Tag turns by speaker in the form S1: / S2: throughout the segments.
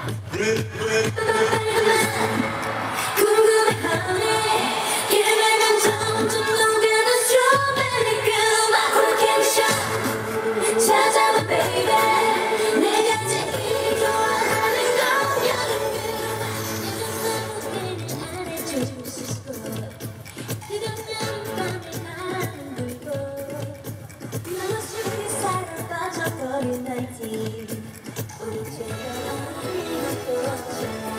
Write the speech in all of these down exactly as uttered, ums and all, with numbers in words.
S1: 궁금해하네 예매면 점점 녹아든 스트로베리 그만 캔션 찾아봐 baby 내가 제일 좋아하는 건 여름 그만 안해주고 싶어 뜨거운 여름밤에 나는 불고 너무 쉽게 살아 빠져버린 나이트 우리 죄가 아닌 것도 없죠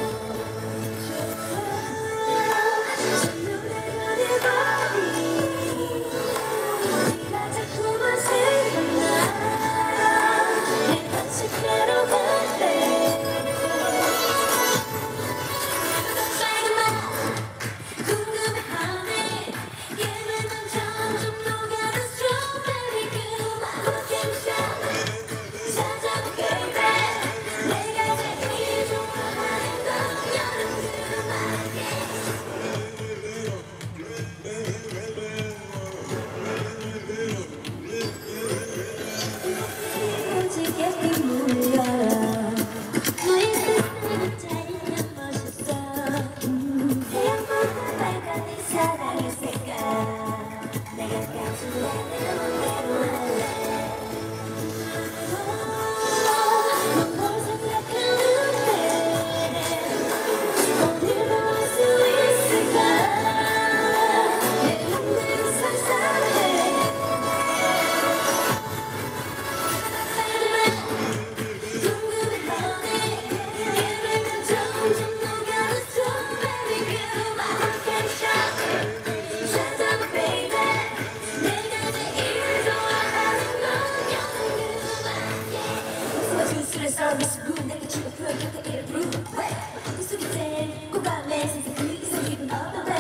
S1: Service room, 내게 주고 표현하게 이를 부르 왜? 그 속에 꼭 안에 세상 그 이상 기분 어떤